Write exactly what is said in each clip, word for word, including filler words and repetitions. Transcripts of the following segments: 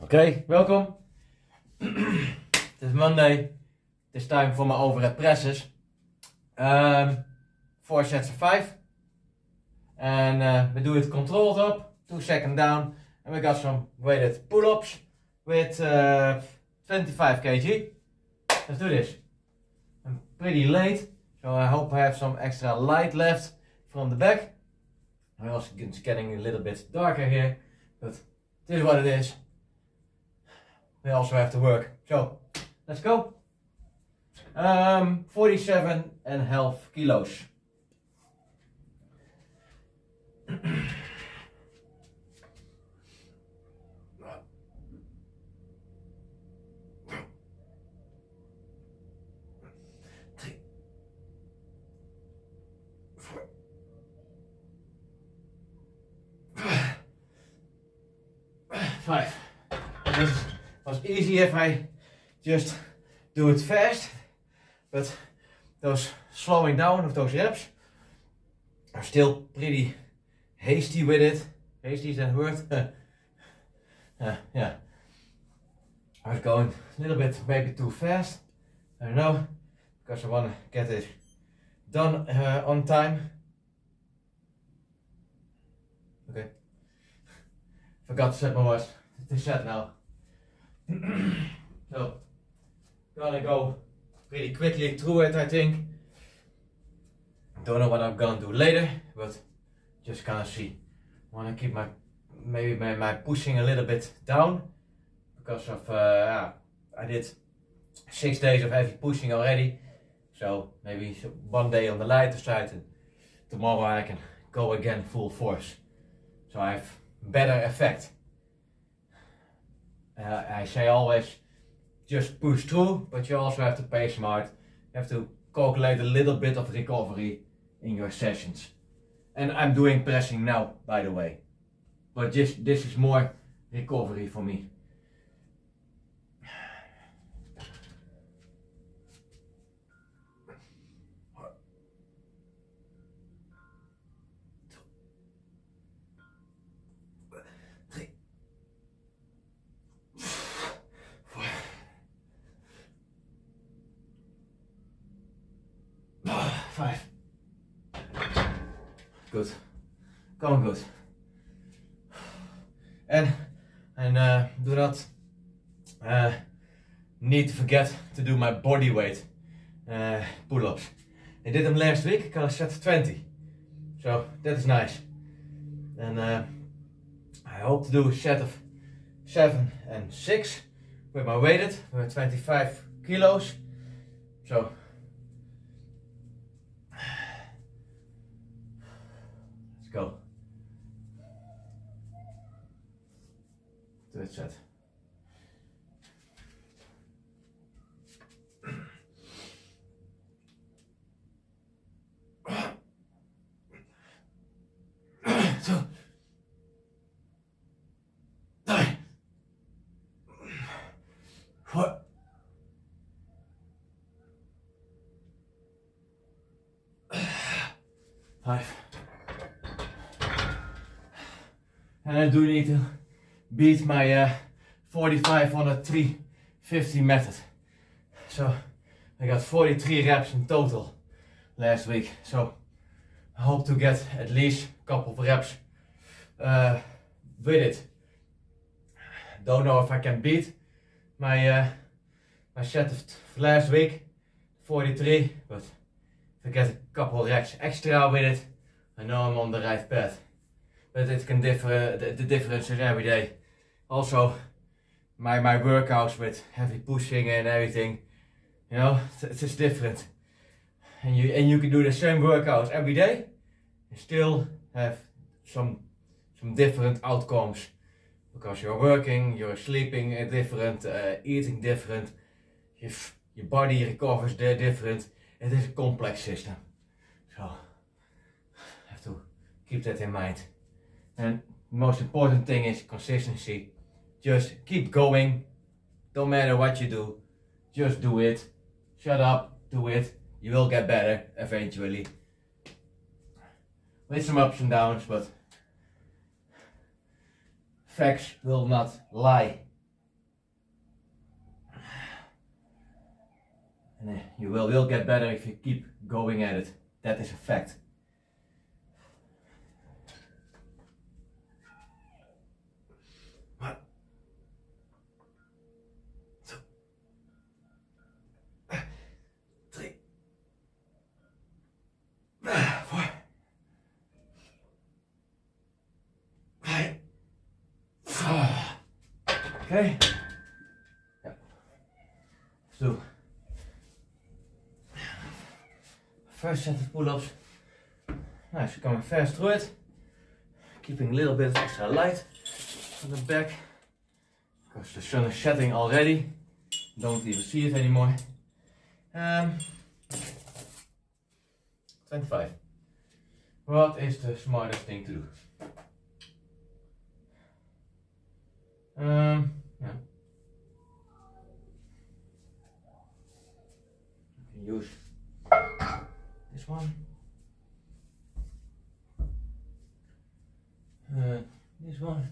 Okay, welcome. It's Monday. It's time for my overhead presses. Um, four sets of five. And uh, we do it controlled up, two second down. And we got some weighted pull-ups with uh, twenty-five kilograms. Let's do this. I'm pretty late, so I hope I have some extra light left from the back. I also it's getting a little bit darker here, but this is what it is. We also have to work. So let's go. Um, forty-seven and a half kilos. Three, four, five. This was easy if I just do it fast, but those slowing down of those reps are still pretty hasty with it. Hasty is that word? uh, yeah. I was going a little bit maybe too fast. I don't know, because I want to get it done uh, on time. Okay. Forgot to set my watch. It's set now. So, gonna go pretty quickly through it, I think. Don't know what I'm gonna do later, but just gonna see. Wanna keep my maybe my, my pushing a little bit down because of uh, I did six days of heavy pushing already. So maybe one day on the lighter side, and tomorrow I can go again full force. So I have better effect. Uh, I say always just push through, but you also have to pay smart. You have to calculate a little bit of recovery in your sessions. And I'm doing pressing now, by the way. But just this is more recovery for me. Five. Good. Going good. And and uh, do not uh, need to forget to do my body weight uh, pull-ups. I did them last week. I got a set of twenty, so that is nice. And uh, I hope to do a set of seven and six with my weighted with twenty-five kilos. So. Go. Do it set. Two. Three. Four. Five. And I do need to beat my uh, forty-five on a three fifty method. So I got forty-three reps in total last week. So I hope to get at least a couple of reps uh, with it. Don't know if I can beat my uh, my set of last week, forty-three, but if I get a couple of reps extra with it, I know I'm on the right path. But it can differ, the, the difference is every day. Also, my, my workouts with heavy pushing and everything, you know, it's just different. And you, and you can do the same workouts every day and still have some, some different outcomes. Because you're working, you're sleeping different, uh, eating different, your, your body recovers different. It is a complex system. So, I have to keep that in mind. And the most important thing is consistency. Just keep going. Don't matter what you do. Just do it. Shut up. Do it. You will get better eventually. With some ups and downs, but facts will not lie. And uh, you will, will get better if you keep going at it. That is a fact. One, two, three, four, five. Okay. Yeah. So, first set of pull-ups. Nice, you're coming fast through it. Keeping a little bit extra light on the back. Because the sun is setting already. Don't even see it anymore. Um, twenty-five. What is the smartest thing to do? Um, yeah. You can use this one. Uh, this one.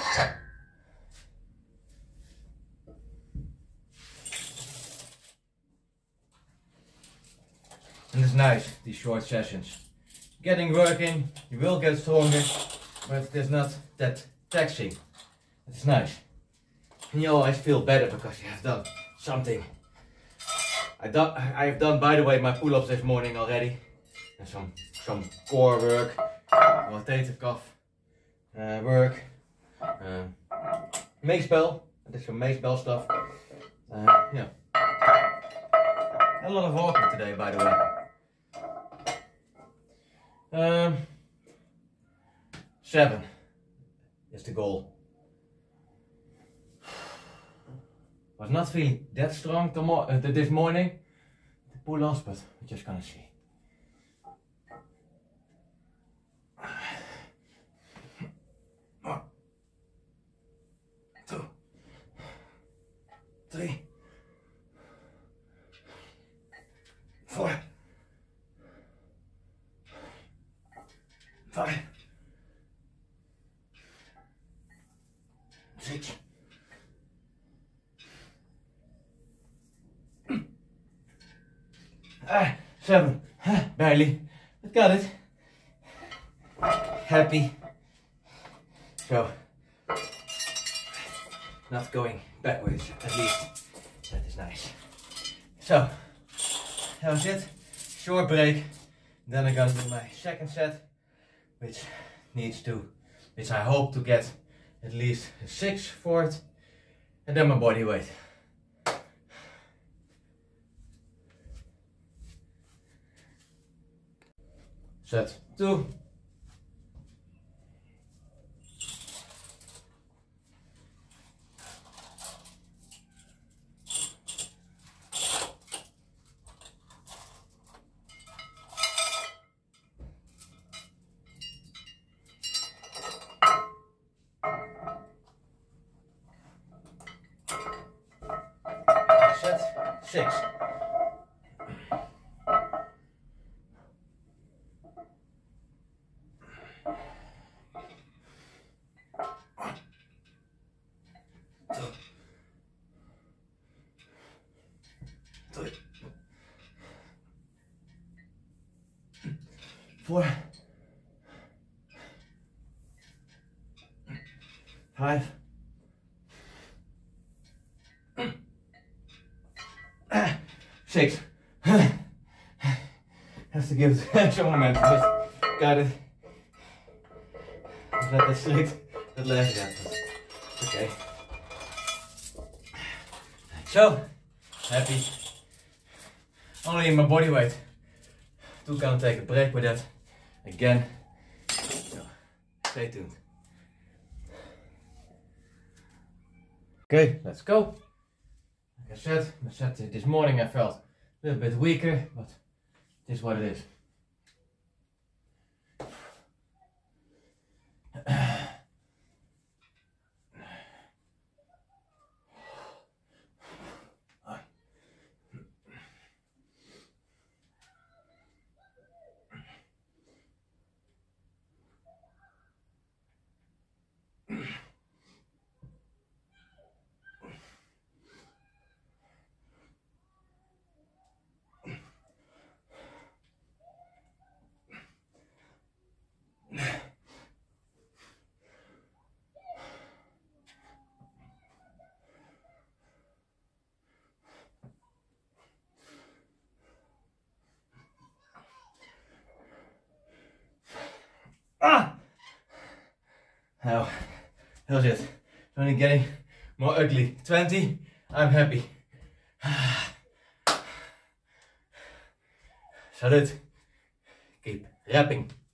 And it's nice, these short sessions. Getting working, you will get stronger, but it is not that taxing. It's nice. And you always feel better because you have done something. I done, I have done, by the way, my pull-ups this morning already. And some, some core work, rotative cuff uh, work, uh, mace bell. I did some mace bell stuff. Uh, yeah. A lot of walking today, by the way. Um, seven is the goal. Was not feeling that strong tomorrow, uh, this morning, the pull-ups, but we're just gonna see. One, two, three, four, five, six. Ah, seven, ah, barely, but got it. Happy. So, not going backwards, at least. That is nice. So, that was it. Short break. Then I'm gonna do my second set, which needs to, which I hope to get at least a six for it. And then my body weight. Set two. Set six. Four, five, six. Have to give it extra momentum. Just got it. Just let it slip. That last gap. Okay. So happy. Only in my body weight. Two gonna take a break with that. Again, so stay tuned. Okay, let's go. Like I said, I said this morning I felt a little bit weaker, but this is what it is. Now, that's it. It's only getting more ugly. twenty, I'm happy. Salute. Keep rapping.